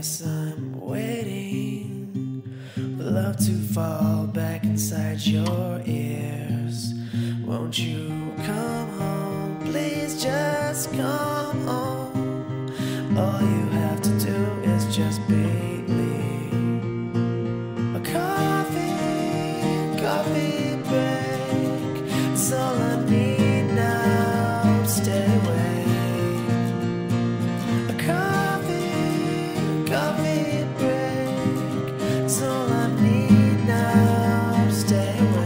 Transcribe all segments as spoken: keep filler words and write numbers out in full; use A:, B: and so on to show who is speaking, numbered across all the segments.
A: Yes, I'm waiting for love to fall back inside your ears. Won't you come home? Please just come home. All you have to do is just beat me. A coffee, coffee break. It's all I need now. Stay away. A coffee, coffee break. It's all I need now. Stay away.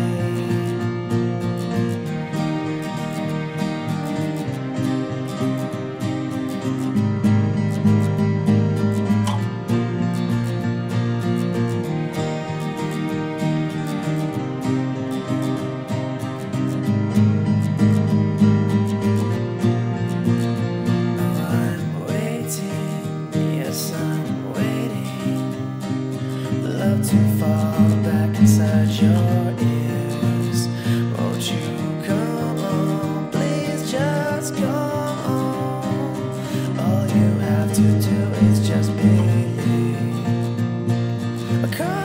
A: Love to fall back inside your ears. Won't you come on? Please just come on. All you have to do is just believe.